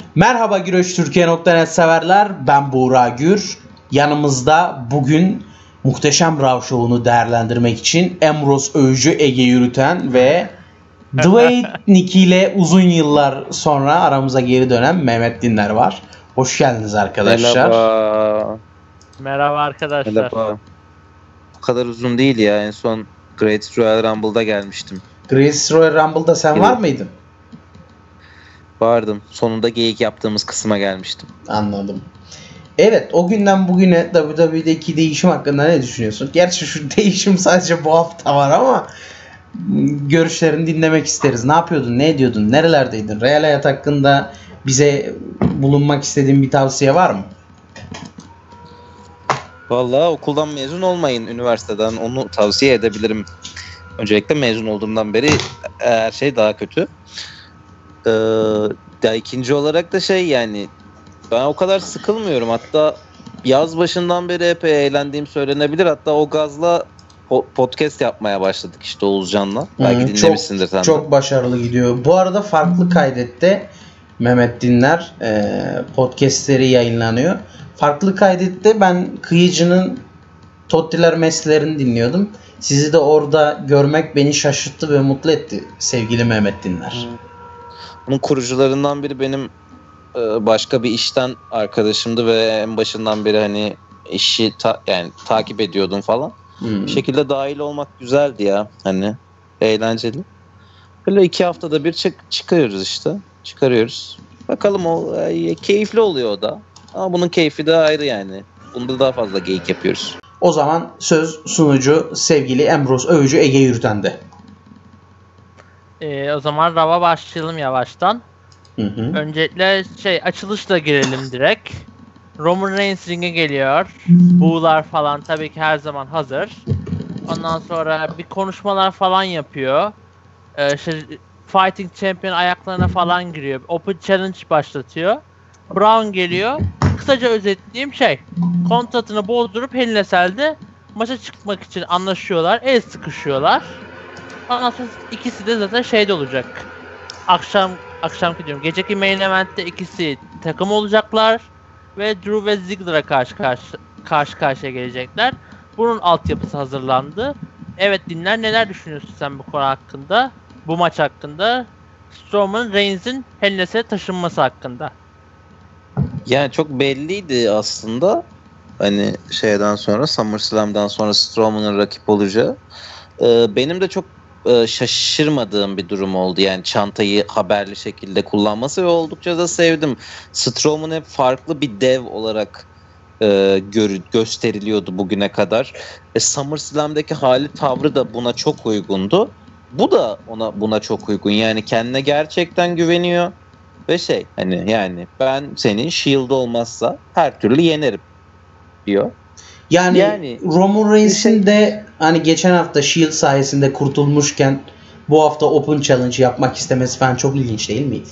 Merhaba Güreş.Türkiye.net severler. Ben Buğra Gür. Yanımızda bugün Muhteşem Raw Show'unu değerlendirmek için Emroz Övücü, Ege Yürüten ve Dwight Nicky ile uzun yıllar sonra aramıza geri dönen Mehmet Dinler var. Hoş geldiniz arkadaşlar. Merhaba. Merhaba arkadaşlar. Merhaba. Bu kadar uzun değil ya. En son Great Royal Rumble'da gelmiştim. Great Royal Rumble'da sen var mıydın? Vardım. Sonunda geyik yaptığımız kısma gelmiştim. Anladım. Evet, o günden bugüne WWE'deki değişim hakkında ne düşünüyorsun? Gerçi şu değişim sadece bu hafta var ama görüşlerini dinlemek isteriz. Ne yapıyordun, ne ediyordun, nerelerdeydin? Real hayat hakkında bize bulunmak istediğin bir tavsiye var mı? Vallahi okuldan mezun olmayın, üniversiteden, onu tavsiye edebilirim. Öncelikle mezun olduğumdan beri her şey daha kötü. Ya ikinci olarak da yani ben o kadar sıkılmıyorum. Hatta yaz başından beri epey eğlendiğim söylenebilir. Hatta o gazla podcast yapmaya başladık işte Oğuzcan'la. Belki dinlemişsindir sen de. Çok başarılı gidiyor. Bu arada farklı kaydette Mehmet Dinler podcastleri yayınlanıyor. Farklı kaydette ben Kıyıcı'nın Tottiler meslerini dinliyordum. Sizi de orada görmek beni şaşırttı ve mutlu etti sevgili Mehmet Dinler. Bunun kurucularından biri benim başka bir işten arkadaşımdı ve en başından beri hani işi takip ediyordum falan. Bir şekilde dahil olmak güzeldi ya, hani eğlenceli. Böyle 2 haftada bir çıkarıyoruz işte. Çıkarıyoruz. Bakalım, o keyifli oluyor o da. Ama bunun keyfi de ayrı yani. Bunda daha fazla geyik yapıyoruz. O zaman söz sunucu sevgili Emroz Övücü, Ege Yürüten'de. O zaman Raw'a başlayalım yavaştan. Öncelikle açılışla girelim direkt. Roman Reigns ring'e geliyor. Buğular falan tabii ki her zaman hazır. Ondan sonra bir konuşmalar falan yapıyor. Fighting Champion ayaklarına falan giriyor. Open Challenge başlatıyor. Brown geliyor. Kısaca özetleyeyim kontratını bozdurup Hell in a Cell'de maça çıkmak için anlaşıyorlar. El sıkışıyorlar. Ondan sonra ikisi de zaten olacak. Akşamki diyorum. Geceki main event'te ikisi takım olacaklar ve Drew ve Ziggler'a karşı karşıya gelecekler. Bunun altyapısı hazırlandı. Evet Dinler, neler düşünüyorsun sen bu konu hakkında? Bu maç hakkında? Strowman Reigns'in Hell in a Cell'e taşınması hakkında. Yani çok belliydi aslında. Hani SummerSlam'dan sonra Strowman'ın rakip olacağı. Benim de çok şaşırmadığım bir durum oldu. Yani çantayı haberli şekilde kullanması ve oldukça da sevdim. Strowman hep farklı bir dev olarak gösteriliyordu bugüne kadar. SummerSlam'daki hali, tavrı da buna çok uygundu. Bu da buna çok uygun. Yani kendine gerçekten güveniyor ve yani ben senin Shield olmazsa her türlü yenerim diyor. Yani Roman Reigns'in de hani geçen hafta Shield sayesinde kurtulmuşken bu hafta Open Challenge yapmak istemesi falan çok ilginç değil miydi?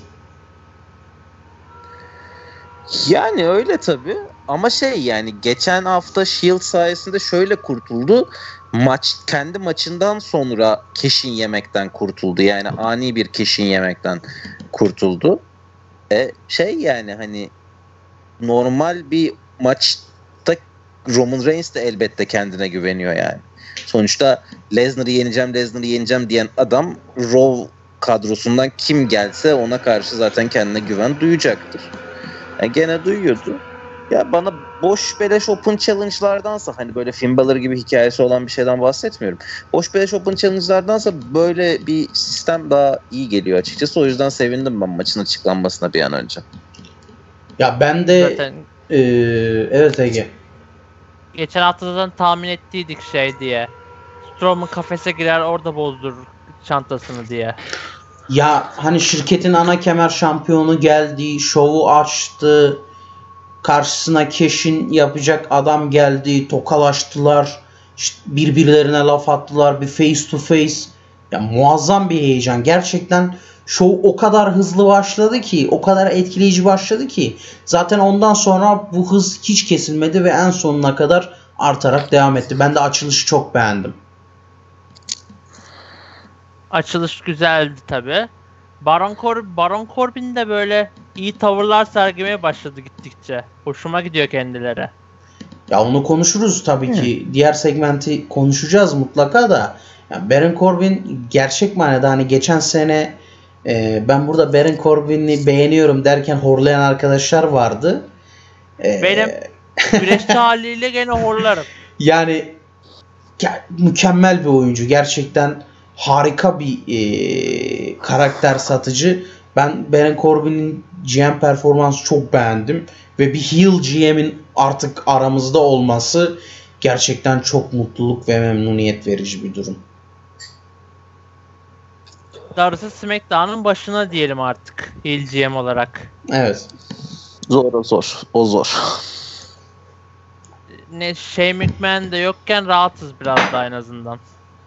Yani öyle tabii. Ama yani geçen hafta Shield sayesinde şöyle kurtuldu. Kendi maçından sonra keşin yemekten kurtuldu. Yani ani bir keşin yemekten kurtuldu. Yani hani normal bir maçta Roman Reigns de elbette kendine güveniyor yani. Sonuçta Lesnar'ı yeneceğim diyen adam Raw kadrosundan kim gelse ona karşı zaten kendine güven duyacaktır. Yani gene duyuyordu. Ya bana boş beleş Open Challenge'lardansa, hani böyle Finn Balor gibi hikayesi olan bir şeyden bahsetmiyorum. Boş beleş Open Challenge'lardansa böyle bir sistem daha iyi geliyor açıkçası. O yüzden sevindim ben maçın açıklanmasına bir an önce. Ya ben de zaten, evet Ege. Geçen haftadan tahmin ettiydik diye. Strowman kafese girer, orada bozdurur çantasını diye. Ya hani şirketin ana kemer şampiyonu geldi, şovu açtı, karşısına keşin yapacak adam geldi, tokalaştılar, işte birbirlerine laf attılar, bir face to face. Ya muazzam bir heyecan. Gerçekten şov o kadar hızlı başladı ki, o kadar etkileyici başladı ki zaten ondan sonra bu hız hiç kesilmedi ve en sonuna kadar artarak devam etti. Ben de açılışı çok beğendim. Açılış güzeldi tabi. Baron Corbin de böyle iyi tavırlar sergilemeye başladı gittikçe. Hoşuma gidiyor kendileri. Ya onu konuşuruz tabii ki. Diğer segmenti konuşacağız mutlaka da. Yani Baron Corbin gerçek manada hani geçen sene ben burada Baron Corbin'i beğeniyorum derken horlayan arkadaşlar vardı. Benim güreşçi haliyle gene horlarım. Yani mükemmel bir oyuncu. Gerçekten harika bir karakter satıcı. Ben Baron Corbin'in GM performansı çok beğendim. Ve bir heel GM'in artık aramızda olması gerçekten çok mutluluk ve memnuniyet verici bir durum. Darısı SmackDown'un başına diyelim artık heel GM olarak. Evet. O zor. Ne Shane McMahon de yokken rahatız biraz daha en azından.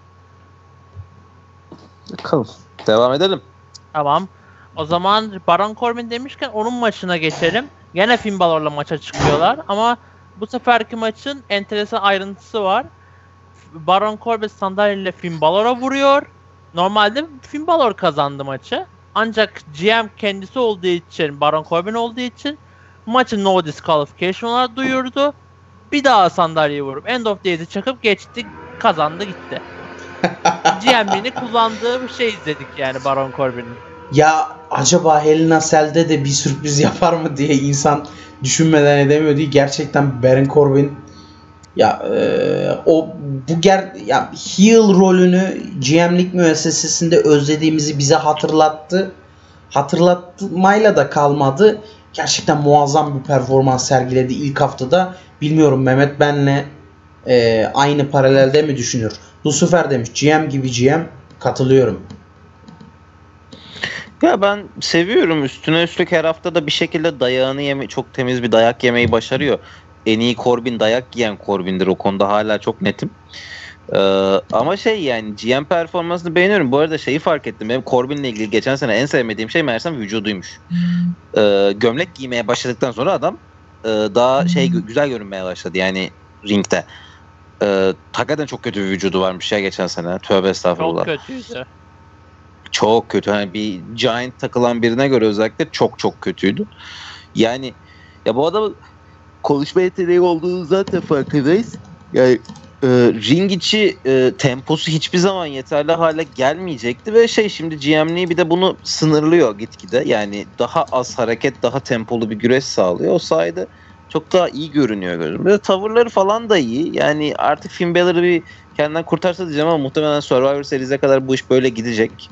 Bakalım. Devam edelim. Tamam. O zaman Baron Corbin demişken onun maçına geçelim. Gene Finn Balor'la maça çıkıyorlar ama bu seferki maçın enteresan ayrıntısı var. Baron Corbin sandalyeyle Finn Balor'a vuruyor. Normalde Finn Balor kazandı maçı. Ancak GM kendisi olduğu için, Baron Corbin olduğu için maçı no disqualification olarak duyurdu. Bir daha sandalyeyi vurup End of Days'i çakıp geçti, kazandı gitti. GM'liğini kullandığı bir şey izledik yani Baron Corbin'in. Ya acaba Hell in a Cell'de de bir sürpriz yapar mı diye insan düşünmeden edemiyor değil. Gerçekten Baron Corbin ya ya heel rolünü GM'lik müessesesinde özlediğimizi bize hatırlattı. Hatırlatmayla da kalmadı. Gerçekten muazzam bir performans sergiledi ilk haftada. Bilmiyorum Mehmet benle aynı paralelde mi düşünüyor? Lucifer demiş GM gibi GM, katılıyorum. Ya ben seviyorum. Üstüne üstlük her hafta da bir şekilde dayağını çok temiz bir dayak yemeyi başarıyor. En iyi Corbin dayak yiyen Corbin'dir. O konuda hala çok netim. Ama yani GM performansını beğeniyorum. Bu arada şeyi fark ettim. Benim Corbin'le ilgili geçen sene en sevmediğim şey meğersem vücuduymuş. Gömlek giymeye başladıktan sonra adam daha güzel görünmeye başladı. Yani ringde. Hakikaten çok kötü bir vücudu varmış ya geçen sene. Tövbe estağfurullah. Çok kötüydü. Çok kötü. Hani bir giant takılan birine göre özellikle çok çok kötüydü. Yani ya bu adam konuşma yeteneği olduğunu zaten farkındayız. Yani ring içi temposu hiçbir zaman yeterli hale gelmeyecekti ve şimdi GM'liği bir de bunu sınırlıyor gitgide. Yani daha az hareket, daha tempolu bir güreş sağlıyor. O sayede çok daha iyi görünüyor gözüm. Bir de tavırları falan da iyi. Yani artık Finn Balor'ı bir kendinden kurtarsa diyeceğim ama muhtemelen Survivor Series'e kadar bu iş böyle gidecek.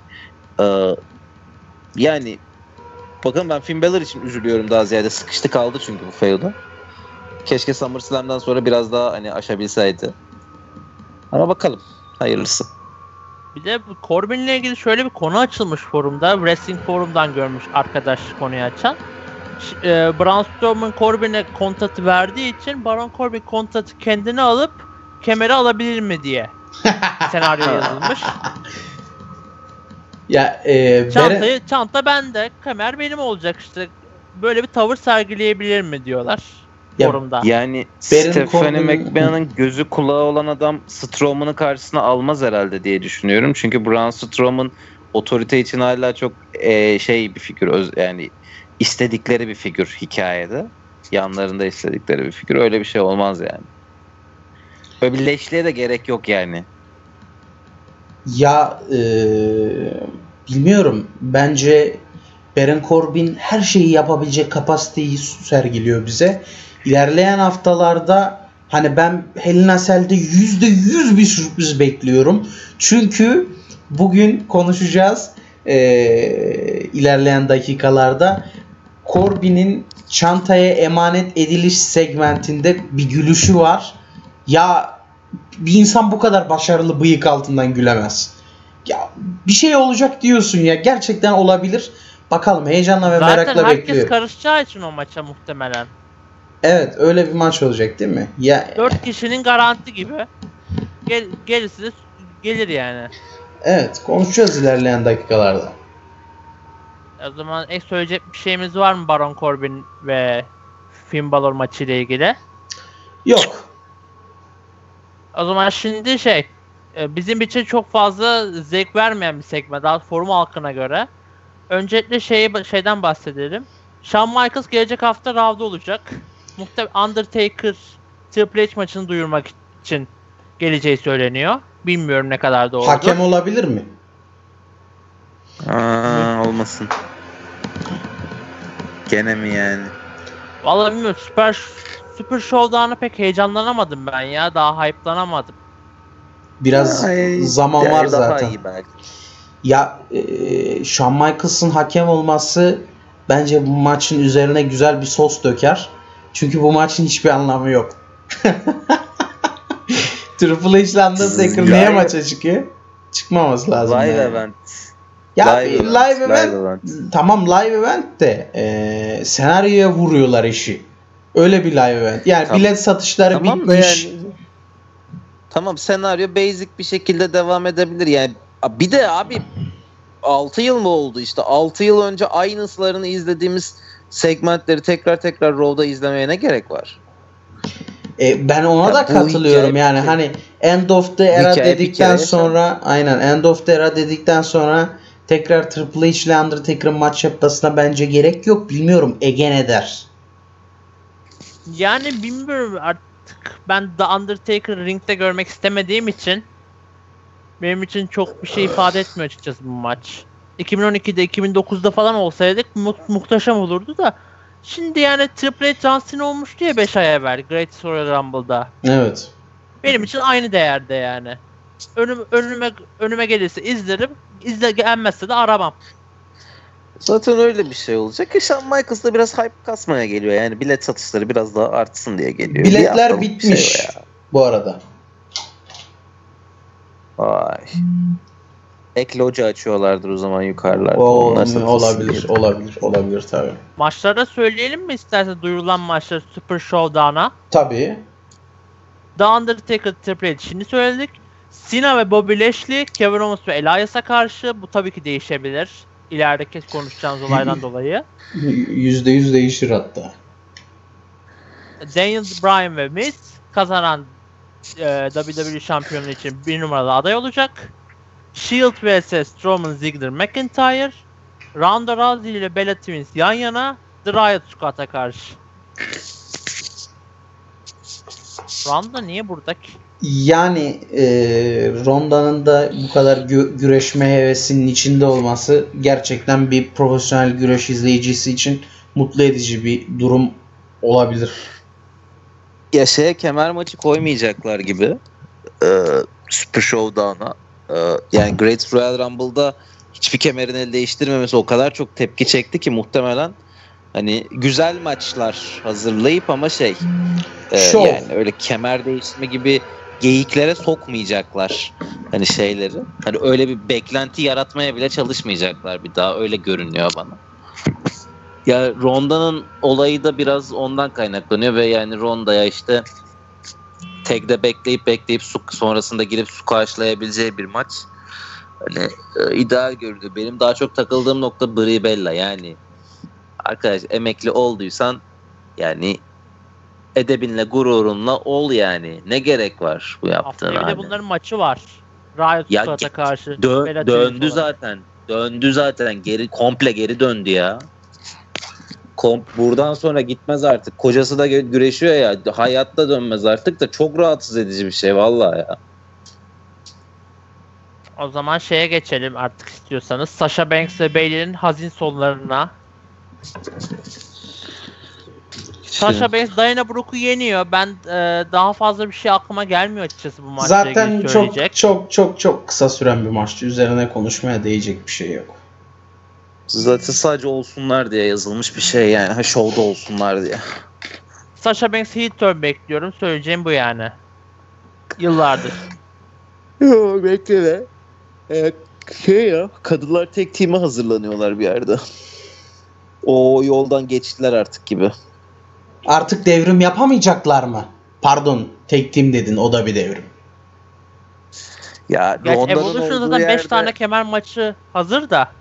Yani bakın ben Finn Balor için üzülüyorum daha ziyade. Sıkıştı kaldı çünkü bu feud'a. Keşke SummerSlam'dan sonra biraz daha aşabilseydi. Ama bakalım. Hayırlısı. Bir de Corbin'le ilgili şöyle bir konu açılmış forumda. Wrestling Forum'dan görmüş arkadaş konuyu açan. Braun Strowman Corbin'e kontratı verdiği için Baron Corbin kontratı kendine alıp kemeri alabilir mi diye senaryo yazılmış. Ya çanta bende, kemer benim olacak işte. Böyle bir tavır sergileyebilir mi diyorlar forumda. Yani Stephanie McMahon'ın gözü kulağı olan adam Strowman'ı karşısına almaz herhalde diye düşünüyorum. Çünkü Braun Strowman otorite için hala çok bir figür, yani istedikleri bir figür hikayede. Yanlarında istedikleri bir figür. Öyle bir şey olmaz yani. Böyle bir leşliğe de gerek yok yani. Ya bilmiyorum. Bence Baron Corbin her şeyi yapabilecek kapasiteyi sergiliyor bize. İlerleyen haftalarda hani ben Hell in a Cell'de %100 bir sürpriz bekliyorum. Çünkü bugün konuşacağız ilerleyen dakikalarda. Corbin'in çantaya emanet ediliş segmentinde bir gülüşü var. Ya bir insan bu kadar başarılı bıyık altından gülemez. Ya bir şey olacak diyorsun ya. Gerçekten olabilir. Bakalım heyecanla ve zaten merakla bekliyorum. Zaten herkes karışacağı için o maça muhtemelen. Evet öyle bir maç olacak değil mi? Ya 4 kişinin garanti gibi. Gerisi de gelir yani. Evet konuşacağız ilerleyen dakikalarda. O zaman söyleyecek bir şeyimiz var mı Baron Corbin ve Finn Balor maçı ile ilgili? Yok. O zaman şimdi bizim için çok fazla zevk vermeyen bir segment daha forum halkına göre. Öncelikle şeyden bahsedelim. Shawn Michaels gelecek hafta Raw'da olacak. Undertaker Triple H maçını duyurmak için geleceği söyleniyor. Bilmiyorum ne kadar doğrudur. Hakem olabilir mi? Olmasın. Gene mi yani? Vallahi bilmiyorum. Super Showdown'a pek heyecanlanamadım ben ya. Daha hype'lanamadım. Biraz zaman var zaten. Daha iyi belki. Ya Shawn Michaels'ın hakem olması bence bu maçın üzerine güzel bir sos döker. Çünkü bu maçın hiçbir anlamı yok. Triple H ile Undertaker neye maça çıkıyor? Çıkmaması lazım. Live yani. event. Ya live event. Tamam live event de senaryoya vuruyorlar işi. Öyle bir live event. Yani tamam. Bilet satışları tamam bitmiş. Yani, tamam senaryo basic bir şekilde devam edebilir. Yani bir de abi 6 yıl mı oldu işte? 6 yıl önce aynıslarını izlediğimiz segmentleri tekrar Raw'da izlemeye ne gerek var? Ben ona da katılıyorum yani hani End of the Era dedikten sonra aynen End of the Era dedikten sonra tekrar Triple H ile Undertaker'ın maç yapmasına bence gerek yok. Bilmiyorum Ege ne der? Yani bilmiyorum artık ben The Undertaker'ı ringde görmek istemediğim için benim için çok bir şey ifade etmiyor açıkçası bu maç. 2012'de 2009'da falan olsaydık muhteşem olurdu da şimdi yani Triple H John Cena olmuştu ya 5 ay evvel Great Royal Rumble'da. Evet. Benim için aynı değerde yani. Önüme gelirse izlerim. Gelmezse de aramam. Zaten öyle bir şey olacak ki Shawn Michaels da biraz hype kasmaya geliyor. Yani bilet satışları biraz daha artsın diye geliyor. Biletler bitmiş şey bu arada. Vay. Ek loca açıyorlardır o zaman yukarılarda. Olabilir tabii. Maçlara söyleyelim mi istersen duyurulan maçları Super Showdown'a? Tabii. The Undertaker Triple H şimdi söyledik. Cena ve Bobby Lashley, Kevin Owens ve Elias'a karşı bu tabii ki değişebilir. İlerideki konuşacağımız olaydan dolayı. %100 değişir hatta. Daniel Bryan ve Miz kazanan WWE şampiyonu için bir numaralı aday olacak. Shield vs Strowman, Ziggler, McIntyre. Ronda Rousey ile Bella Twins yan yana The Riot Squad'a karşı. Ronda niye burada ki? Yani Ronda'nın da bu kadar güreşme hevesinin içinde olması gerçekten bir profesyonel güreş izleyicisi için mutlu edici bir durum olabilir. Ya kemer maçı koymayacaklar gibi Super Showdown'a. Yani Great Royal Rumble'da hiçbir kemerin el değiştirmemesi o kadar çok tepki çekti ki muhtemelen hani güzel maçlar hazırlayıp ama yani öyle kemer değiştirme gibi geyiklere sokmayacaklar hani şeyleri. Hani öyle bir beklenti yaratmaya bile çalışmayacaklar bir daha öyle görünüyor bana. Ya Ronda'nın olayı da biraz ondan kaynaklanıyor ve yani Ronda'ya işte tag'de bekleyip sonrasında girip su karşılayabileceği bir maç. Hani ideal görüldü. Benim daha çok takıldığım nokta Brie Bella yani. Arkadaş emekli olduysan yani edebinle gururunla ol yani. Ne gerek var bu yaptığına? Haftaya bir de bunların maçı var. Riot Squad'a karşı. Döndü zaten. Döndü zaten. Komple geri döndü ya. Buradan sonra gitmez artık. Kocası da güreşiyor ya. Hayatta dönmez artık da çok rahatsız edici bir şey vallahi ya. O zaman şeye geçelim artık istiyorsanız. Sasha Banks ve Bayley'nin hazin sonlarına. Sasha Banks Diana Brooke'u yeniyor. Ben daha fazla bir şey aklıma gelmiyor açıkçası bu maçla zaten ilgili söyleyecek. çok kısa süren bir maçtı. Üzerine konuşmaya değecek bir şey yok. Zaten sadece olsunlar diye yazılmış bir şey yani. Show'da olsunlar diye. Sasha Banks heel turn bekliyorum. Söyleyeceğim bu yani. Yıllardır. Yok bekle de. Kadınlar tek team'e hazırlanıyorlar bir yerde. O yoldan geçtiler artık gibi. Artık devrim yapamayacaklar mı? Pardon, tek team dedin, o da bir devrim. Ya Evolution'da zaten 5 tane kemer maçı hazır da.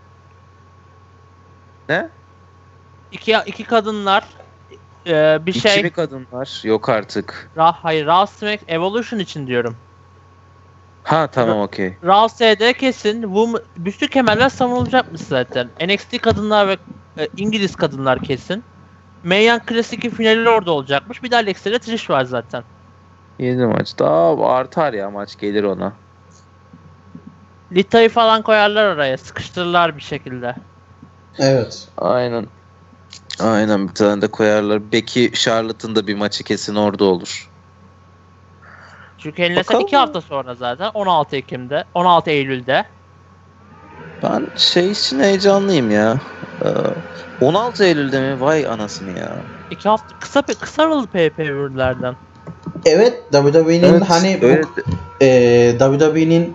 Ne? İki kadınlar bir şey. İki mi kadınlar? Yok artık. Hayır, Raw Smack Evolution için diyorum. Ha tamam okey. Raw SD kesin. Büstü kemerler savunulacakmış zaten. NXT kadınlar ve İngiliz kadınlar kesin. Mae Young Classic'in finali orada olacakmış. Bir de Alexa ile Trish var zaten. 7 maç. Daha artar ya, maç gelir ona. Lita'yı falan koyarlar oraya. Sıkıştırırlar bir şekilde. Evet. Aynen. Aynen, bir tane de koyarlar. Becky Charlotte'ın da bir maçı kesin orada olur. Çünkü Hell 2 hafta sonra zaten 16 Ekim'de, 16 Eylül'de. Ben şey için heyecanlıyım ya. 16 Eylül'de mi? Vay anasını ya. 2 hafta kısa aralı pay-per-view'lerden. Evet, WWE'nin Evet, hani evet. WWE'nin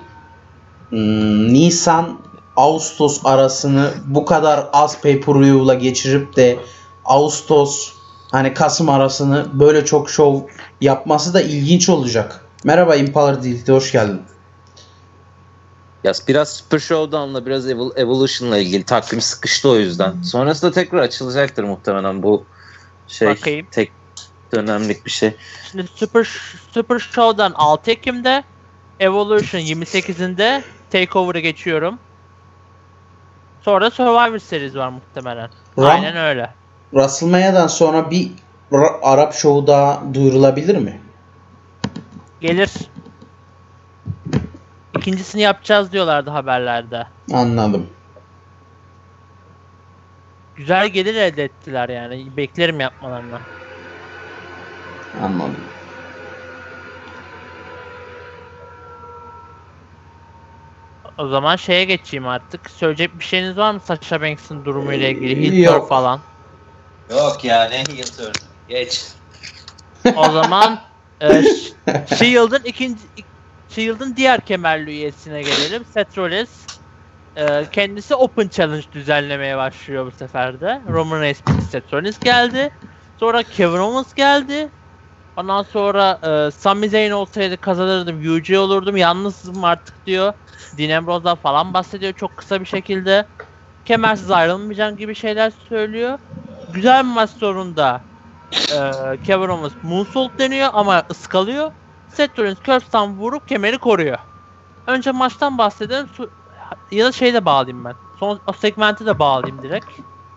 Nisan Ağustos arasını bu kadar az pay-per-view'la geçirip de Ağustos hani Kasım arasını böyle çok şov yapması da ilginç olacak. Merhaba Impaler Dilti, hoş geldin. Ya biraz Super Showdown'la biraz Evolution'la ilgili takvim sıkıştı o yüzden. Sonrasında tekrar açılacaktır muhtemelen bu şey. Bakayım. Tek dönemlik bir şey. Şimdi Super Show'dan 6 Ekim'de, Evolution 28'inde, Takeover'ı geçiyorum. Sonra Survivor Series var muhtemelen. Aynen öyle. WrestleMania'dan sonra bir Arap Show'u daha duyurulabilir mi? Gelir. İkincisini yapacağız diyorlardı haberlerde. Anladım. Güzel gelir elde ettiler yani. Beklerim yapmalarını. Anladım. O zaman şeye geçeyim artık. Söyleyecek bir şeyiniz var mı Sasha Banks'ın durumuyla ilgili? Heel Yok. turn falan. Yok ya, ne heel turn. Geç. O zaman Shield'ın diğer kemerli üyesine gelelim. Seth Rollins. Kendisi Open Challenge düzenlemeye başlıyor bu sefer de. Roman Reigns bitti, Seth Rollins geldi. Sonra Kevin Owens geldi. Ondan sonra Sami Zayn olsaydı kazanırdım, UC olurdum, yalnızım artık diyor. Dean Ambrose'dan falan bahsediyor çok kısa bir şekilde. Kemersiz ayrılmayacağım gibi şeyler söylüyor. Güzel bir maç sonunda Kevin Owens moonsault deniyor ama ıskalıyor. Seth Rollins Curbstomp vurup kemeri koruyor. Önce maçtan bahsedelim ya da şeyle bağlayayım ben. Son o segmenti de bağlayayım direkt.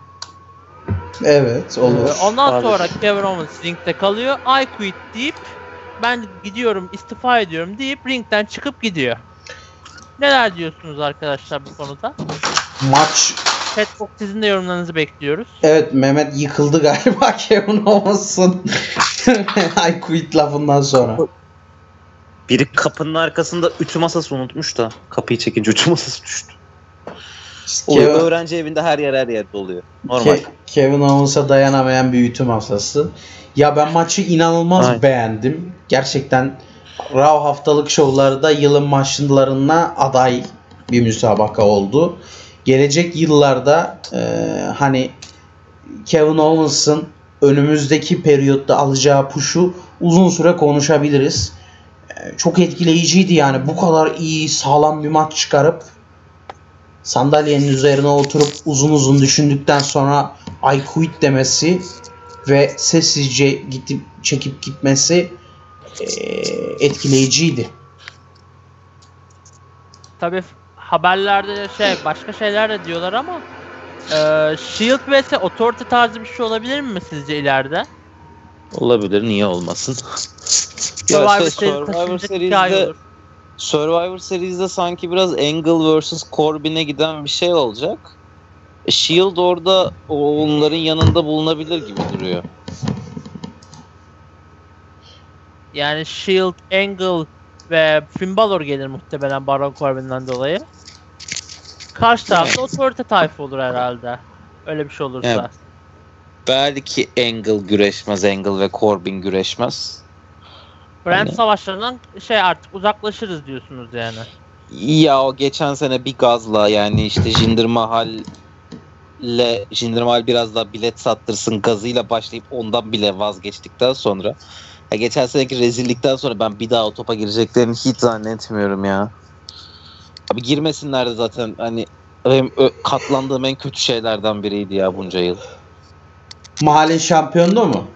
Evet, olur. Ondan sonra Kevin Owens ringde kalıyor. I quit deyip ben gidiyorum, istifa ediyorum deyip ringden çıkıp gidiyor. Neler diyorsunuz arkadaşlar bu konuda? Maç. Chatbox, sizin de yorumlarınızı bekliyoruz. Evet, Mehmet yıkıldı galiba Kevin Owens'ın I quit lafından sonra. Biri kapının arkasında ütü masası unutmuş da kapıyı çekince ütü masası düştü. O öğrenci evinde her yer doluyor. Normal. Kevin Owens'a dayanamayan bir ütü masası. Ya ben maçı inanılmaz beğendim. Gerçekten Raw haftalık şovlarda yılın maçlarına aday bir müsabaka oldu. Gelecek yıllarda hani Kevin Owens'ın önümüzdeki periyotta alacağı push'u uzun süre konuşabiliriz. Çok etkileyiciydi yani, bu kadar iyi sağlam bir maç çıkarıp sandalyenin üzerine oturup uzun uzun düşündükten sonra I quit demesi ve sessizce çekip gitmesi etkileyiciydi. Tabii haberlerde başka şeyler de diyorlar ama Shield vs Authority tarzı bir şey olabilir mi sizce ileride? Olabilir, niye olmasın? Survivor Series'de sanki biraz Angle vs Corbin'e giden bir şey olacak. Shield orada onların yanında bulunabilir gibi duruyor. Yani Shield, Angle ve Finn Balor gelir muhtemelen Baron Corbin'den dolayı. Karşı tarafta Authority tayfa olur herhalde. Öyle bir şey olursa. Evet. Belki Angle güreşmez, Angle ve Corbin güreşmez. Brand savaşlarından artık uzaklaşırız diyorsunuz yani. Ya o geçen sene bir gazla yani işte Jinder Mahal biraz daha bilet sattırsın gazıyla başlayıp ondan bile vazgeçtikten sonra geçen seneki rezillikten sonra ben bir daha o topa gireceklerini hiç zannetmiyorum ya. Abi girmesinler de zaten, hani benim katlandığım en kötü şeylerden biriydi ya bunca yıl. Mahalle şampiyonluğu mu?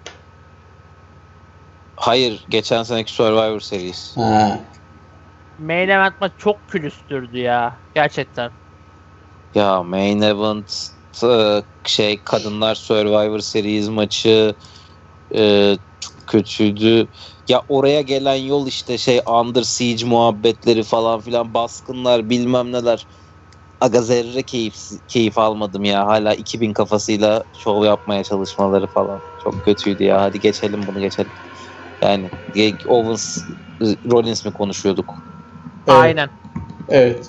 Hayır, geçen seneki Survivor Series. Main event maç çok külüstürdü ya gerçekten. Ya main event Kadınlar Survivor Series maçı çok kötüydü. Ya oraya gelen yol işte Under Siege muhabbetleri falan filan, baskınlar bilmem neler. Aga zerre keyif almadım ya. Hala 2000 kafasıyla şov yapmaya çalışmaları falan. Çok kötüydü ya. Hadi geçelim bunu, geçelim. Yani Owens Rollins mi konuşuyorduk? Evet. Aynen. Evet.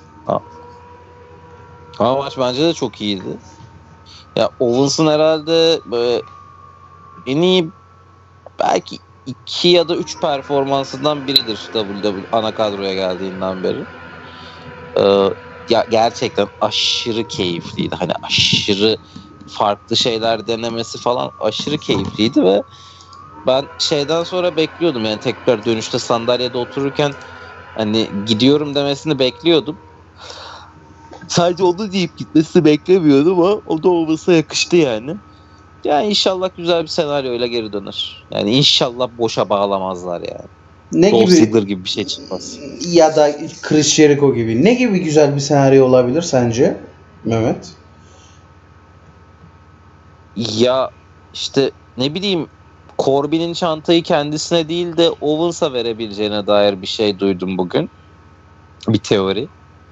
Ama maç bence de çok iyiydi. Ya Owens'ın herhalde en iyi belki 2 ya da 3 performansından biridir WWE ana kadroya geldiğinden beri. Ya gerçekten aşırı keyifliydi. Hani aşırı farklı şeyler denemesi falan aşırı keyifliydi ve ben şeyden sonra bekliyordum, yani tekrar dönüşte sandalyede otururken hani gidiyorum demesini bekliyordum. Sadece onu deyip gitmesini beklemiyordum ama o da olmasa yakıştı yani. Yani inşallah güzel bir senaryoyla geri döner. Yani inşallah boşa bağlamazlar yani. Ne Dolph gibi Ziggler gibi bir şey çıkmaz. ya da Chris Jericho gibi. Ne gibi güzel bir senaryo olabilir sence Mehmet? Ya işte ne bileyim, Corbin'in çantayı kendisine değil de Owens'a verebileceğine dair bir şey duydum bugün. Bir teori.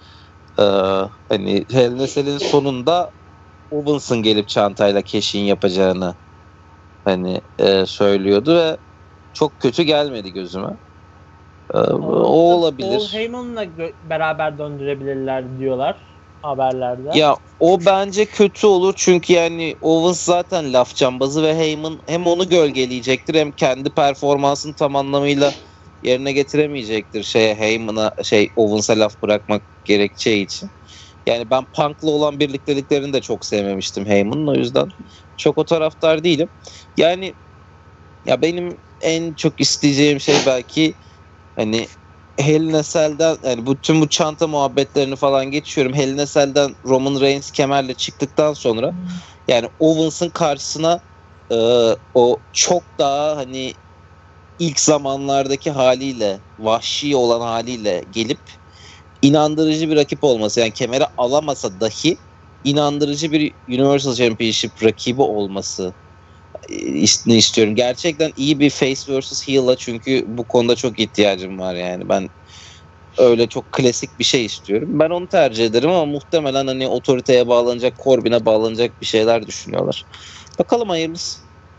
Hani Hell in a Cell'in sonunda Owens'ın gelip çantayla cash-in yapacağını hani söylüyordu ve çok kötü gelmedi gözüme. O olabilir. Paul Heyman'la beraber döndürebilirler diyorlar haberlerde. Ya o bence kötü olur çünkü yani Owens zaten laf cambazı ve Heyman hem onu gölgeleyecektir hem kendi performansını tam anlamıyla yerine getiremeyecektir Heyman'a Owens'a laf bırakmak gerekeceği için. Yani ben Punk'la olan birlikteliklerini de çok sevmemiştim Heyman'ın, o yüzden çok o taraftar değilim. Yani ya benim en çok isteyeceğim şey belki hani Hell in a Cell'den, yani bütün bu çanta muhabbetlerini falan geçiyorum. Hell in a Cell'den Roman Reigns kemerle çıktıktan sonra yani Owens'ın karşısına o çok daha hani ilk zamanlardaki haliyle, vahşi olan haliyle gelip inandırıcı bir rakip olması, yani kemeri alamasa dahi inandırıcı bir Universal Championship rakibi olması istiyorum. Gerçekten iyi bir face vs. heel'a, çünkü bu konuda çok ihtiyacım var yani. Ben öyle çok klasik bir şey istiyorum. Ben onu tercih ederim ama muhtemelen hani otoriteye bağlanacak, Corbin'e bağlanacak bir şeyler düşünüyorlar. Bakalım, hayırlısı.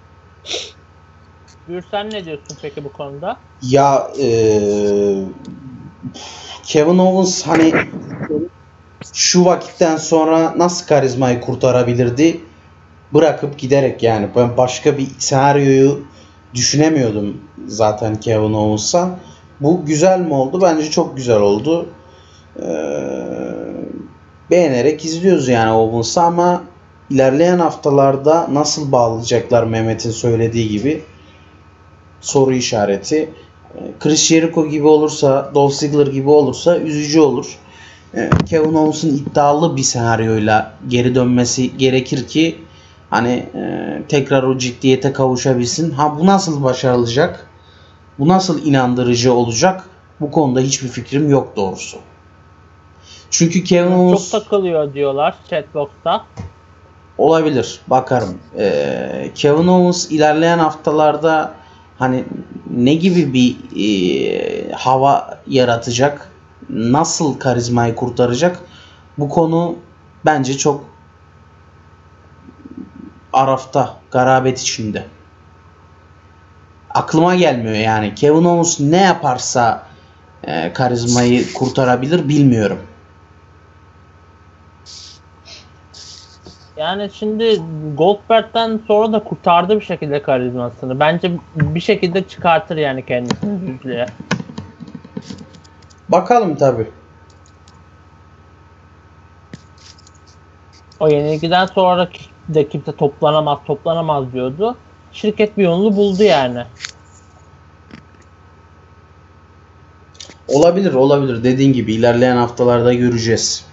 Gür, sen ne diyorsun peki bu konuda? Ya Kevin Owens hani şu vakitten sonra nasıl karizmayı kurtarabilirdi? Bırakıp giderek yani. Ben başka bir senaryoyu düşünemiyordum zaten Kevin Owens'a. Bu güzel mi oldu? Bence çok güzel oldu. Beğenerek izliyoruz yani Owens'ı ama ilerleyen haftalarda nasıl bağlayacaklar Mehmet'in söylediği gibi soru işareti. Chris Jericho gibi olursa, Dolph Ziggler gibi olursa üzücü olur. Kevin Owens'ın iddialı bir senaryoyla geri dönmesi gerekir ki hani tekrar o ciddiyete kavuşabilsin. Ha, bu nasıl başarılacak? Bu nasıl inandırıcı olacak? Bu konuda hiçbir fikrim yok doğrusu. Çünkü Kevin Owens çok takılıyor diyorlar chatbox'ta. Olabilir. Bakarım. Kevin Owens ilerleyen haftalarda hani ne gibi bir hava yaratacak? Nasıl karizmayı kurtaracak? Bu konu bence çok arafta, garabet içinde. Aklıma gelmiyor yani. Kevin Owens ne yaparsa karizmayı kurtarabilir bilmiyorum. Yani şimdi Goldberg'den sonra da kurtardı bir şekilde karizmasını. Bence bir şekilde çıkartır yani kendisini düzlüğe. Bakalım tabii. O yenilgiden sonra da kimse toplanamaz diyordu. Şirket bir yolunu buldu yani. Olabilir. Dediğin gibi ilerleyen haftalarda göreceğiz.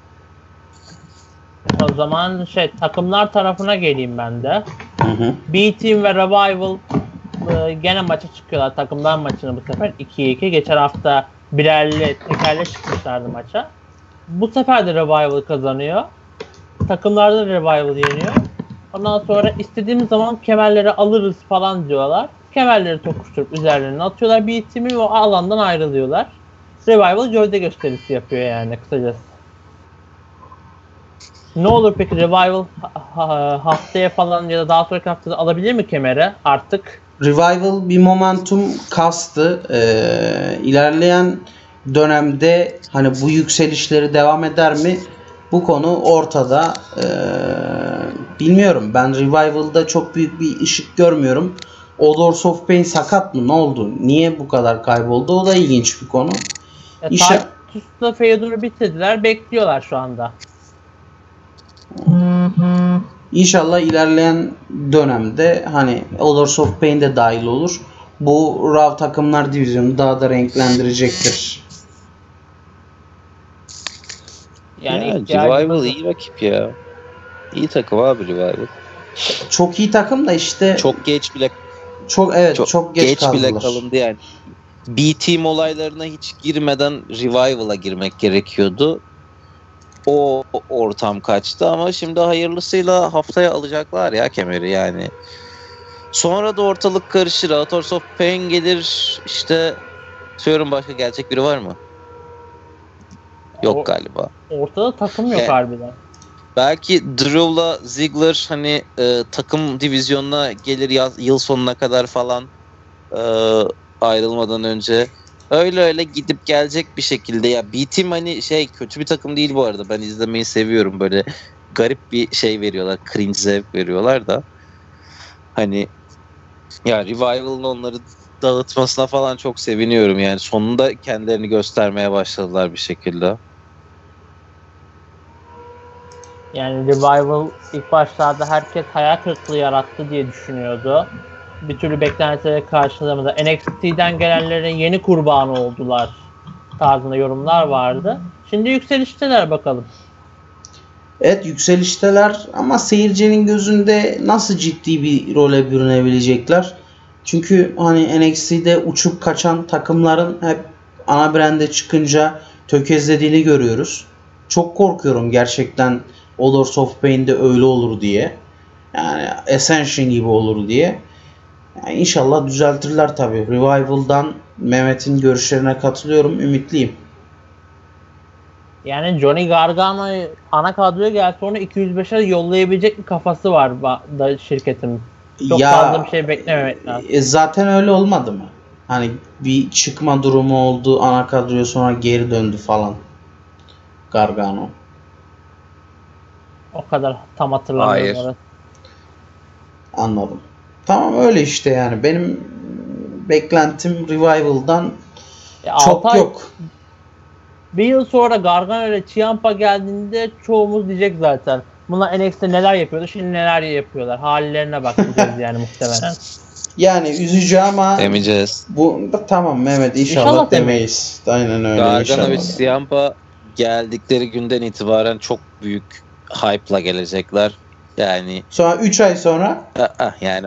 O zaman takımlar tarafına geleyim ben de. Hı. B-Team ve Revival gene maça çıkıyorlar. Takımlar maçını bu sefer 2-2. Geçen hafta birerli tekerle çıkmışlardı maça. Bu sefer de Revival kazanıyor. takımlarda Revival yeniyor. Ondan sonra istediğimiz zaman kemerleri alırız falan diyorlar. Kemerleri tokuşturup üzerlerine atıyorlar bir itimi ve o alandan ayrılıyorlar. Revival gövde gösterisi yapıyor yani kısacası. Ne olur peki Revival haftaya falan ya da daha sonraki haftada alabilir mi kemeri artık? Revival bir momentum kastı. İlerleyen dönemde hani bu yükselişleri devam eder mi? Bu konu ortada. Bilmiyorum. Ben Revival'da çok büyük bir ışık görmüyorum. Odors of Pain sakat mı? Ne oldu? Niye bu kadar kayboldu? O da ilginç bir konu. Titus'la Feodor'u bitirdiler. Bekliyorlar şu anda. İnşallah ilerleyen dönemde hani Odors of Pain de dahil olur. Bu Raw takımlar divizyonu daha da renklendirecektir. Yani Revival iyi rakip ya. İyi takım abi Revival. Çok iyi takım da işte çok geç bile çok geç bile kalındı yani. B-Team olaylarına hiç girmeden Revival'a girmek gerekiyordu. O ortam kaçtı ama şimdi hayırlısıyla haftaya alacaklar ya kemeri yani. Sonra da ortalık karışır. Authors of Pain gelir. İşte söylüyorum, başka gelecek biri var mı? Yok galiba. Ortada takım yok harbiden. Belki Drew'la Ziggler hani takım divizyonuna gelir yıl sonuna kadar falan, ayrılmadan önce. Öyle gidip gelecek bir şekilde. Ya B-Team hani kötü bir takım değil bu arada. Ben izlemeyi seviyorum. Böyle garip bir şey veriyorlar. Cringe zevk veriyorlar da. Hani ya Revival'ın onları dağıtmasına falan çok seviniyorum yani. Sonunda kendilerini göstermeye başladılar bir şekilde. Yani Revival ilk başlarda herkes hayal kırıklığı yarattı diye düşünüyordu. Bir türlü beklentilere karşılamada NXT'den gelenlerin yeni kurbanı oldular tarzında yorumlar vardı. Şimdi yükselişteler bakalım. Evet, yükselişteler ama seyircinin gözünde nasıl ciddi bir role bürünebilecekler? Çünkü hani NXT'de uçup kaçan takımların hep ana brand'e çıkınca tökezlediğini görüyoruz. Çok korkuyorum gerçekten Odors of Pain'de öyle olur diye. Yani Ascension gibi olur diye. Yani İnşallah düzeltirler tabii. Revival'dan Mehmet'in görüşlerine katılıyorum. Ümitliyim. Yani Johnny Gargano ana kadroya gelse onu 205'e yollayabilecek bir kafası var da şirketin. Çok fazla bir şey beklememek lazım. Zaten öyle olmadı mı? Hani bir çıkma durumu oldu. Ana kadroya sonra geri döndü falan. Gargano. O kadar tam hatırlamıyorum. Hayır. Anladım. Tamam, öyle işte yani. Benim beklentim Revival'dan çok yok. Bir yıl sonra Gargano ile Ciampa geldiğinde çoğumuz diyecek zaten. Bunlar NXT'de neler yapıyordu, şimdi neler yapıyorlar. Hallerine bakacağız yani muhtemelen. Yani üzücü ama demeyeceğiz. Bu tamam Mehmet, inşallah demeyiz. Aynen öyle. Gargano ve Ciampa geldikleri günden itibaren çok büyük hype'la gelecekler. Yani sonra 3 ay sonra yani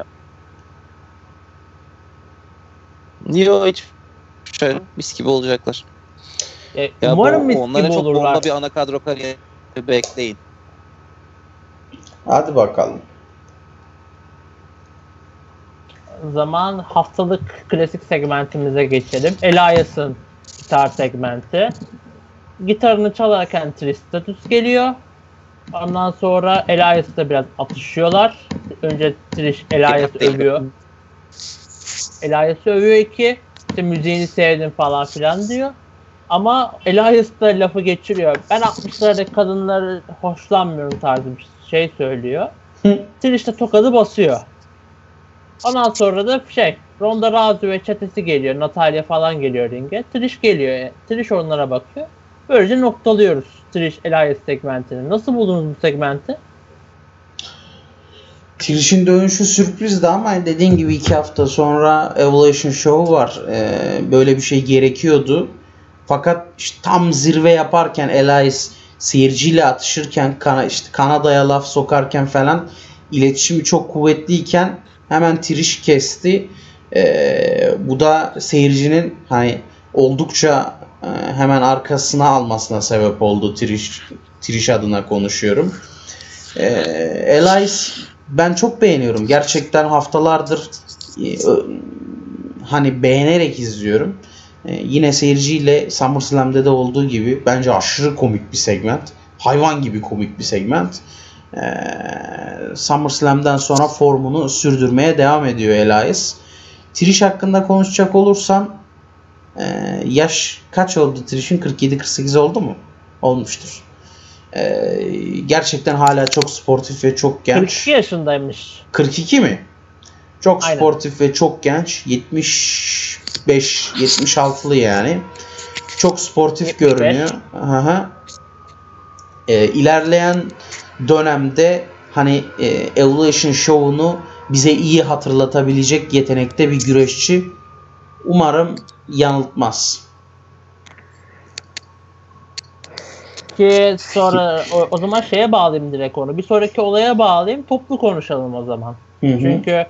hiç mis gibi olacaklar. Ya umarım mis gibi çok olurlar. bomba bir ana kadro kariyeri bekleyin. Hadi bakalım. O zaman haftalık klasik segmentimize geçelim. Elias'ın gitar segmenti. Gitarını çalarken Trish Stratus geliyor. Ondan sonra Elias'la biraz atışıyorlar. Önce Trish Elias'ı övüyor. Elias'ı övüyor ki işte müziğini sevdim falan filan diyor. Ama Elias da lafı geçiriyor. Ben 60'lardaki kadınları hoşlanmıyorum tarzı bir şey söylüyor. Trish de tokadı basıyor. Ondan sonra da Ronda Rousey ve çetesi geliyor. Natalya falan geliyor ringe. Trish geliyor. Trish onlara bakıyor. Böylece noktalıyoruz Trish Elias segmentini. Nasıl buldunuz bu segmenti? Trish'in dönüşü sürprizdi ama dediğin gibi 2 hafta sonra Evolution Show var. Böyle bir şey gerekiyordu. Fakat işte tam zirve yaparken Elias seyirciyle atışırken Kanada'ya laf sokarken falan iletişimi çok kuvvetliyken hemen Trish kesti. Bu da seyircinin hani oldukça hemen arkasına almasına sebep oldu. Trish adına konuşuyorum. Elias ben çok beğeniyorum. Gerçekten haftalardır hani beğenerek izliyorum. Yine seyirciyle SummerSlam'de de olduğu gibi bence aşırı komik bir segment. Hayvan gibi komik bir segment. SummerSlam'den sonra formunu sürdürmeye devam ediyor Elias. Trish hakkında konuşacak olursam yaş kaç oldu Trish'in? 47-48 oldu mu? Olmuştur. Gerçekten hala çok sportif ve çok genç. 42 yaşındaymış. 42 mi? Çok Aynen. sportif ve çok genç. 75-76'lı yani. Çok sportif 75. görünüyor. İlerleyen dönemde hani Evolution Show'unu bize iyi hatırlatabilecek yetenekte bir güreşçi. Umarım yanıltmaz. Ki sonra o zaman şeye bağlayayım direkt onu. Bir sonraki olaya bağlayayım. Toplu konuşalım o zaman. Hı-hı. Çünkü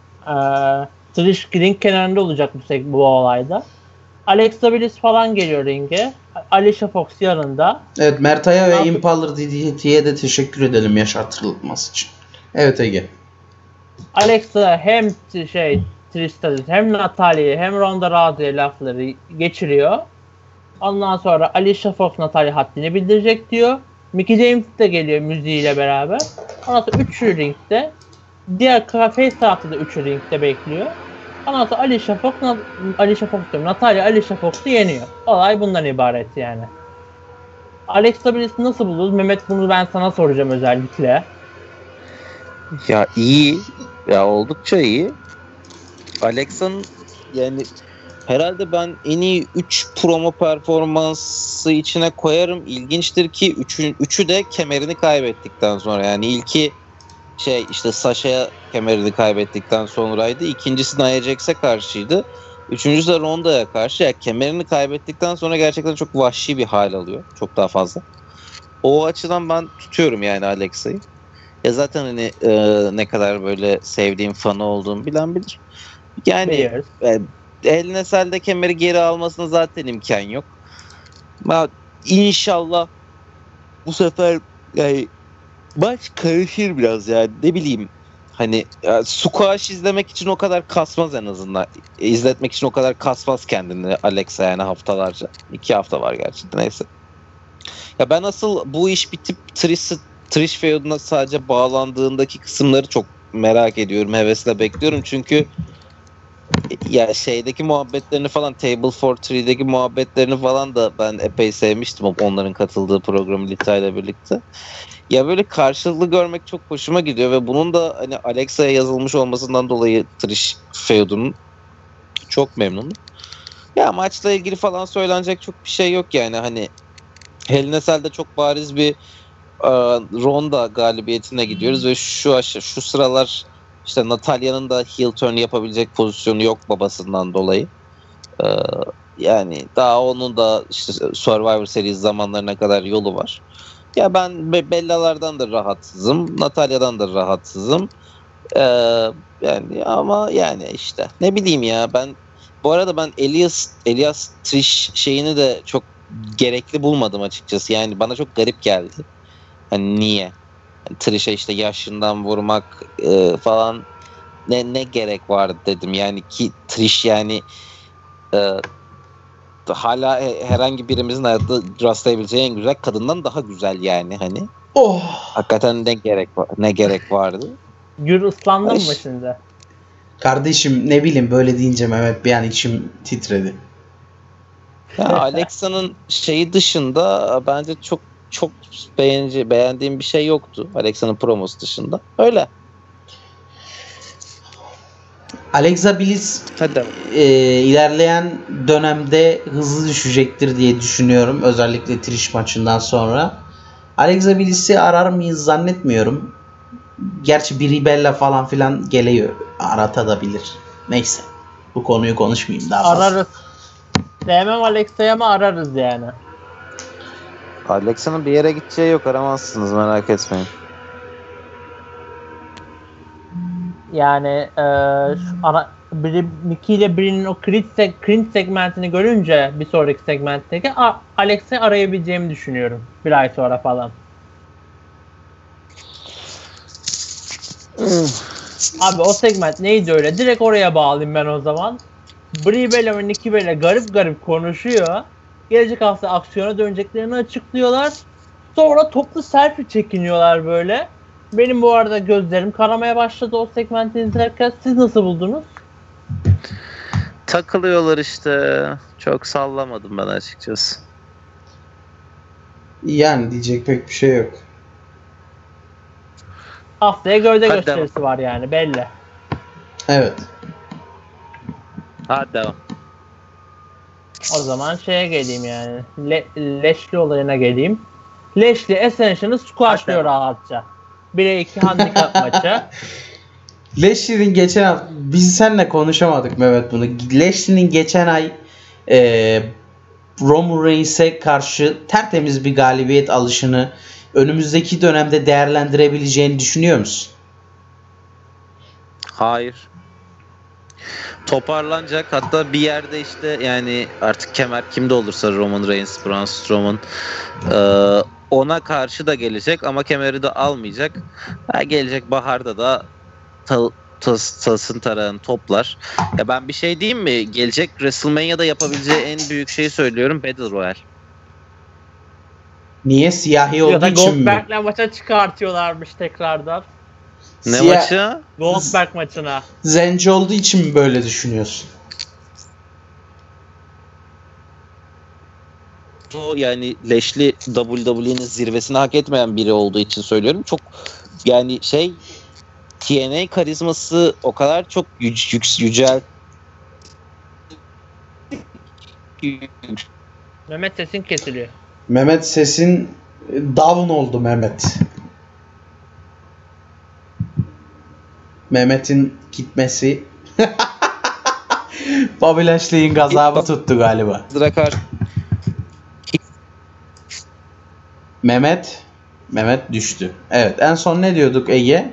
Trish ring kenarında olacak bu olayda. Alexa Bliss falan geliyor ringe. Alicia Fox yanında. Evet, Mertaya ve Impaler DDT'ye de teşekkür edelim yaş hatırlatması için. Evet Ege. Alexa hem Trish Stratus hem Natalia'ya hem Ronda Rousey'e lafları geçiriyor. Ondan sonra Alicia Fox Natalya haddini bildirecek diyor. Mickie James de geliyor müziğiyle beraber. Ondan sonra 3 ringde. Diğer face tarafta da 3 ringde bekliyor. Ondan sonra Natalya Alicia Fox'u yeniyor. Olay bundan ibaret yani. Alexa Bliss'i nasıl buluruz? Mehmet, bunu ben sana soracağım özellikle. Ya iyi. Ya oldukça iyi. Alexa'nın yani herhalde ben en iyi 3 promo performansı içine koyarım. İlginçtir ki üçü de kemerini kaybettikten sonra. Yani ilki işte Sasha'ya kemerini kaybettikten sonraydı. İkincisi Nia Jax'e karşıydı. Üçüncüsü de Ronda'ya karşı. Yani kemerini kaybettikten sonra gerçekten çok vahşi bir hal alıyor. Çok daha fazla. O açıdan ben tutuyorum yani Alexa'yı. Ya zaten hani ne kadar böyle sevdiğim, fanı olduğumu bilen bilir. Yani El Nesel'de kemeri geri almasına zaten imkan yok. Ama inşallah bu sefer yani maç karışır biraz yani, ne bileyim. Hani squash izlemek için o kadar kasmaz en azından. İzletmek için o kadar kasmaz kendini Alexa yani haftalarca. 2 hafta var gerçi, neyse. Ya ben asıl bu iş bitip Trish feuduna sadece bağlandığındaki kısımları çok merak ediyorum. Hevesle bekliyorum çünkü ya şeydeki muhabbetlerini falan, Table for Three'deki muhabbetlerini falan da ben epey sevmiştim onların katıldığı programı Lita ile birlikte. Ya böyle karşılıklı görmek çok hoşuma gidiyor ve bunun da hani Alexa'ya yazılmış olmasından dolayı Trish feudunun çok memnunum. Ya maçla ilgili falan söylenecek çok bir şey yok yani, hani Hell in a Cell'de çok bariz bir Ronda galibiyetine gidiyoruz ve şu sıralar işte Natalya'nın da heel turn yapabilecek pozisyonu yok babasından dolayı. Yani daha onun da işte Survivor Series zamanlarına kadar yolu var. Ya ben Bella'lardan da rahatsızım, Natalya'dan da rahatsızım. Yani ama yani işte ne bileyim ya, ben bu arada ben Elias Trish şeyini de çok gerekli bulmadım açıkçası. Yani bana çok garip geldi. Hani niye? Yani Trish'e işte yaşından vurmak falan ne gerek vardı dedim. Yani ki Trish yani hala herhangi birimizin hayatta rastlayabileceği en güzel kadından daha güzel yani hani. Oh. Hakikaten ne gerek vardı? Gür ıslandın mı şimdi? Kardeşim ne bileyim, böyle deyince Mehmet bir an içim titredi. Ya Alexa'nın şeyi dışında bence çok beğendiğim bir şey yoktu. Alexa'nın promosu dışında. Öyle. Alexa Bliss ilerleyen dönemde hızlı düşecektir diye düşünüyorum. Özellikle Trish maçından sonra. Alexa Bliss'i arar mıyız zannetmiyorum. Gerçi Brie Bella falan filan geliyor. Aratabilir. Neyse. Bu konuyu konuşmayayım daha fazla. Ararız. Sevmem Alexa'ya ama ararız yani. Alexa'nın bir yere gideceği yok. Aramazsınız, merak etmeyin. Yani Mickie ile Brie'nin o cringe segmentini görünce bir sonraki segmentteki Alexa'yı arayabileceğimi düşünüyorum. Bir ay sonra falan. Abi o segment neydi öyle? Direkt oraya bağlayayım ben o zaman. Brie Bella ve Nikki Bella garip garip konuşuyor. Gelecek hafta aksiyona döneceklerini açıklıyorlar. Sonra toplu selfie çekiniyorlar böyle. Benim bu arada gözlerim karamaya başladı o segmenti izlerken. Siz nasıl buldunuz? Takılıyorlar işte. Çok sallamadım ben açıkçası. Yani diyecek pek bir şey yok. Haftaya gövde Hadi gösterisi var yani belli. Evet. Hadi devam. O zaman şeye geleyim yani. Lashley olayına geleyim. Lashley Ascension'ı squashlıyor rahatça. 1'e 2 handikap maçı. Lashley'nin geçen hafta biz seninle konuşamadık Mehmet bunu. Lashley'nin geçen ay Roman Reigns'e karşı tertemiz bir galibiyet alışını önümüzdeki dönemde değerlendirebileceğini düşünüyor musun? Hayır. Toparlanacak. Hatta bir yerde işte yani artık kemer kimde olursa Roman Reigns, Braun Strowman ona karşı da gelecek ama kemeri de almayacak. Gelecek baharda da tasın tarağını toplar. Ya ben bir şey diyeyim mi? Gelecek WrestleMania'da yapabileceği en büyük şeyi söylüyorum. Battle Royale. Niye? Siyahi olduğu için mi? Goldberg'le maça çıkartıyorlarmış tekrardan. Ne maçı? Goldberg maçına. Zenci olduğu için mi böyle düşünüyorsun? O yani Lashley WWE'nin zirvesini hak etmeyen biri olduğu için söylüyorum. Çok yani TNA karizması o kadar çok yücel. Mehmet sesin kesiliyor. Mehmet sesin down oldu Mehmet. Mehmet'in gitmesi Bobby Lashley'in gazabı tuttu galiba. Mehmet düştü. Evet, en son ne diyorduk Ege?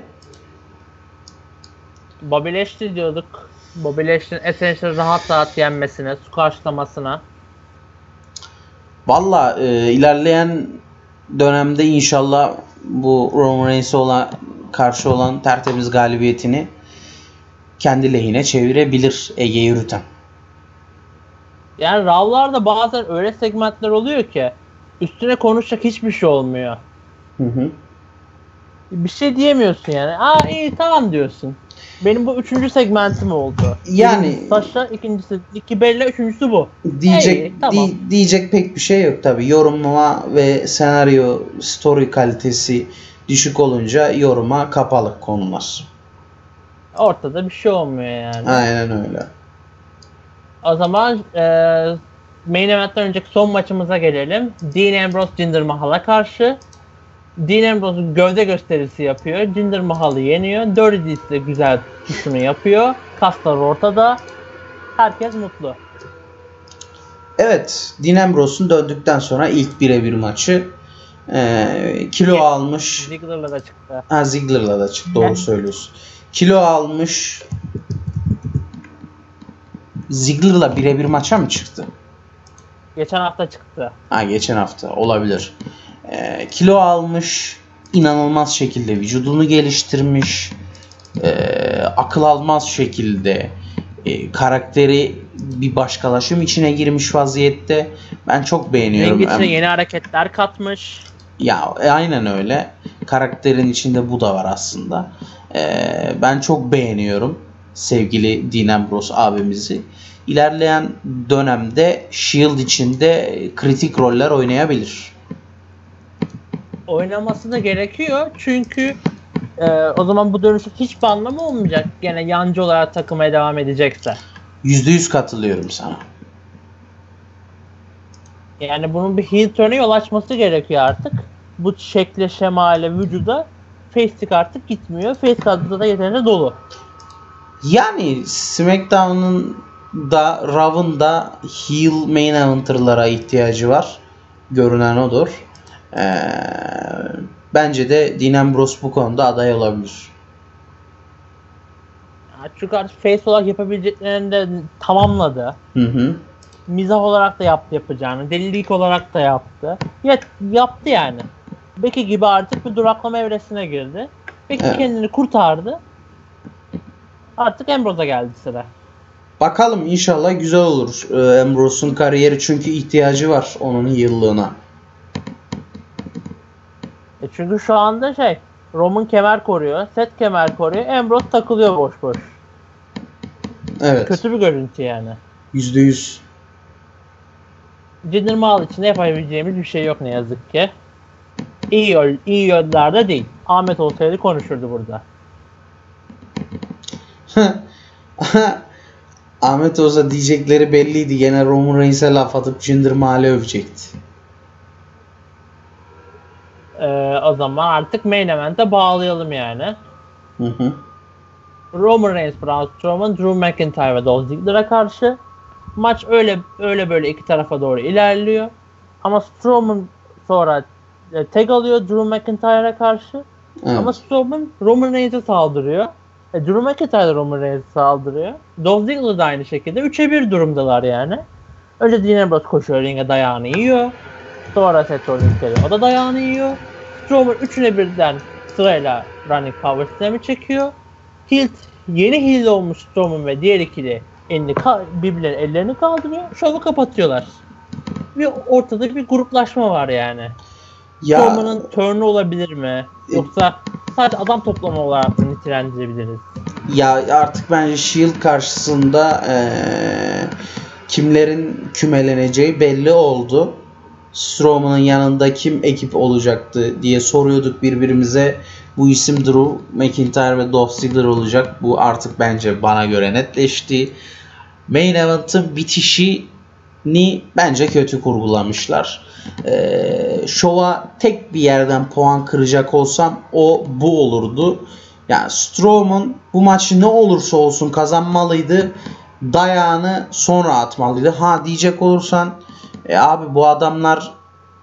Bobby Lashley diyorduk. Bobby Lashley'in Ascension'ı rahat yenmesine, squashlamasına. Valla ilerleyen dönemde inşallah bu Roman Reigns'e karşı olan tertemiz galibiyetini kendi lehine çevirebilir Ege Yürüten. Yani Raw'larda bazen öyle segmentler oluyor ki üstüne konuşacak hiçbir şey olmuyor. Hı. Bir şey diyemiyorsun yani. İyi tamam diyorsun. Benim bu 3. segmentim oldu. Yani Sasha, ikincisi Nikki Bella, üçüncüsü bu. Diyecek pek bir şey yok tabi. Yorumlama ve senaryo story kalitesi düşük olunca yoruma kapalı konular. Ortada bir şey olmuyor yani. Aynen öyle. O zaman main event'ten önceki son maçımıza gelelim. Dean Ambrose Jinder Mahal'a karşı. Dean Ambrose gövde gösterisi yapıyor. Jinder Mahal'ı yeniyor. Dirty Deeds de güzel tuşunu yapıyor. Kaslar ortada. Herkes mutlu. Evet. Dean Ambrose'un döndükten sonra ilk birebir maçı kilo almış. Ziggler'la da çıktı. Ziggler'la da çıktı. Doğru söylüyorsun. Kilo almış. Ziggler'la birebir maça mı çıktı? Geçen hafta çıktı. Geçen hafta olabilir. Kilo almış, inanılmaz şekilde vücudunu geliştirmiş, akıl almaz şekilde karakteri bir başkalaşım içine girmiş vaziyette. Ben çok beğeniyorum. Ring içine yeni hareketler katmış. Ya aynen öyle. Karakterin içinde bu da var aslında. Ben çok beğeniyorum sevgili Dean Ambrose abimizi. İlerleyen dönemde Shield içinde kritik roller oynayabilir. Oynaması da gerekiyor çünkü o zaman bu dönüşün hiçbir anlamı olmayacak. Gene yancı olarak takılmaya devam edecekse. %100 katılıyorum sana. Yani bunun bir heel turn'a yol açması gerekiyor artık. Bu şekle, şemale, vücuda face artık gitmiyor. Face kadroda da yeterince dolu. Yani SmackDown'un da Raw'ın da heel main eventer'lara ihtiyacı var. Görünen odur. Bence de Dean Ambrose bu konuda aday olabilir. Çünkü artık face olarak yapabileceklerini de tamamladı. Hı. Mizah olarak da yapacağını, delilik olarak da yaptı. Yaptı yani. Becky gibi artık bir duraklama evresine girdi. Peki kendini kurtardı. Artık Ambrose'a geldi sıra. Bakalım inşallah güzel olur Ambrose'un kariyeri çünkü ihtiyacı var onun yıllığına. Çünkü şu anda Roman kemer koruyor, Seth kemer koruyor, Ambrose takılıyor boş boş. Evet. Kötü bir görüntü yani. %100. Jinder Mahal için de yapabileceğimiz bir şey yok ne yazık ki. İyi yönlerde değil. Ahmet olsaydı konuşurdu burada. Ahmet olsa diyecekleri belliydi. Gene Roman Reigns'e laf atıp Jinder Mahal'i övecekti. O zaman artık main event'e bağlayalım yani. Hı. Roman Reigns, Braun Strowman, Drew McIntyre ve Dolph Ziggler'a karşı. Maç öyle böyle iki tarafa doğru ilerliyor. Ama Strowman sonra tag alıyor Drew McIntyre'a karşı. Evet. Ama Strowman Roman Reigns'e saldırıyor. Drew McIntyre Roman Reigns'e saldırıyor. Dolph Ziggler de aynı şekilde 3'e 1 durumdalar yani. Önce Dean Ambrose koşuyor ringe dayağını yiyor. Sonra Seth Rollins geliyor. O da dayağını yiyor. Strowman 3'üne birden sırayla Running Power Slam'i çekiyor. Yeni heel olmuş Strowman ve diğer ikili birbirlerinin ellerini kaldırıyor. Şovu kapatıyorlar. Ve ortada bir gruplaşma var yani. Strowman'ın turn'u olabilir mi? Yoksa sadece adam toplama olarak mı nitelendirebiliriz? Ya artık bence Shield karşısında kimlerin kümeleneceği belli oldu. Strowman'ın yanında kim ekip olacaktı diye soruyorduk birbirimize. Bu isim Drew McIntyre ve Dolph Ziggler olacak. Bu artık bence bana göre netleşti. Main Event'ın bitişini bence kötü kurgulamışlar. Şova tek bir yerden puan kıracak olsam bu olurdu. Yani Strowman bu maçı ne olursa olsun kazanmalıydı. Dayağını sonra atmalıydı. Diyecek olursan abi bu adamlar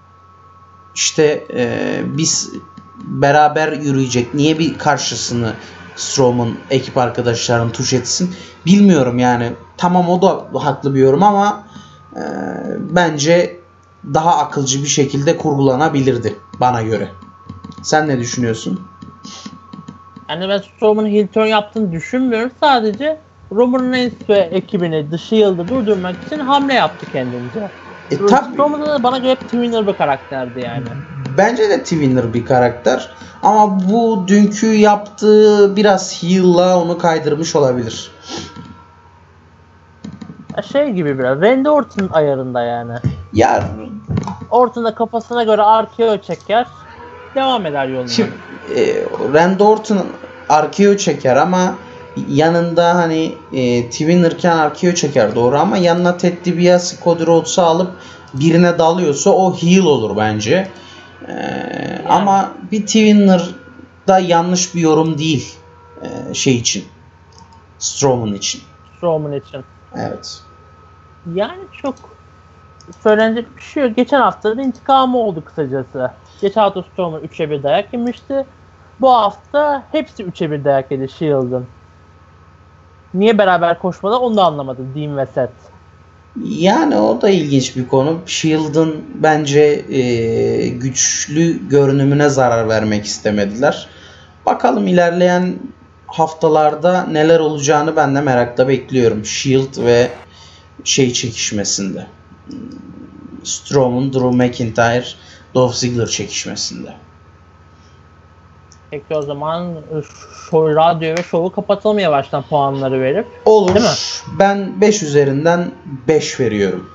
biz beraber yürüyecek. Niye bir karşısını Strowman ekip arkadaşlarının tuş etsin? Bilmiyorum yani. Tamam o da haklı bir yorum ama bence daha akılcı bir şekilde kurgulanabilirdi bana göre. Sen ne düşünüyorsun? Yani ben Strowman'ın heel turn yaptığını düşünmüyorum. Sadece Roman Reigns ve ekibini The Shield'ı durdurmak için hamle yaptı kendince. Strowman da bana göre Twinner bir karakterdi yani. Bence de Twinner bir karakter. Ama bu dünkü yaptığı biraz heel'la onu kaydırmış olabilir. Gibi biraz. Randy Orton ayarında yani. Ya Orton'da kafasına göre RKO çeker. Devam eder yoluna. Şimdi Randy Orton RKO çeker ama yanında Twinner'ken RKO çeker doğru ama yanına Ted DiBiase, Cody Rhodes'u alıp birine dalıyorsa o heel olur bence. Ama bir Twinner da yanlış bir yorum değil için. Strowman için. Evet. Yani çok söylenecek bir şey yok. Geçen hafta da intikamı oldu kısacası. Geçen hafta Strowman 3'e 1 dayak yemişti. Bu hafta hepsi 3'e 1 dayak yedi Shield'ın. Niye beraber koşmadı onu da anlamadım Dean ve Seth. Yani o da ilginç bir konu. Shield'ın bence güçlü görünümüne zarar vermek istemediler. Bakalım ilerleyen haftalarda neler olacağını ben de merakla bekliyorum. Shield ve çekişmesinde. Strowman, Drew McIntyre, Dolph Ziggler çekişmesinde. Peki o zaman radyo ve şovu kapatalım yavaştan puanları verip. Olur. Değil mi? Ben 5 üzerinden 5 veriyorum.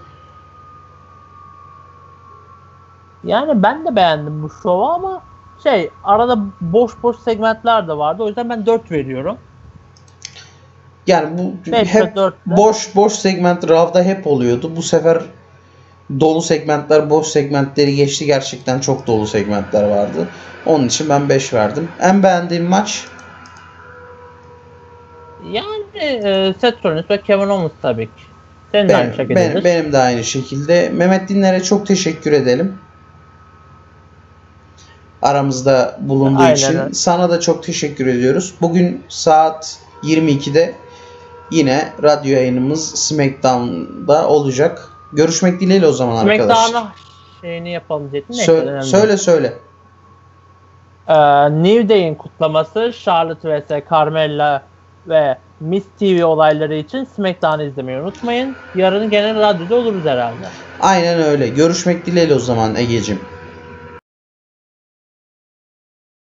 Yani ben de beğendim bu şovu ama arada boş segmentler de vardı. O yüzden ben 4 veriyorum. Yani bu hep boş segment Raw'da hep oluyordu. Bu sefer dolu segmentler boş segmentleri geçti. Gerçekten çok dolu segmentler vardı. Onun için ben 5 verdim. En beğendiğim maç? Yani Seth Rollins ve Kevin Owens tabii ki. Senin de aynı şekilde. Benim de aynı şekilde. Mehmet Dinler'e çok teşekkür edelim. Aramızda bulunduğu için. Sana da çok teşekkür ediyoruz. Bugün saat 22'de yine radyo yayınımız SmackDown'da olacak. Görüşmek dileğiyle o zaman arkadaşlar. SmackDown'a yapalım dedin. Söyle. New Day'in kutlaması Charlotte vs. Carmella ve Miss TV olayları için SmackDown'ı izlemeyi unutmayın. Yarın gene radyoda oluruz herhalde. Aynen öyle. Görüşmek dileğiyle o zaman Egeciğim.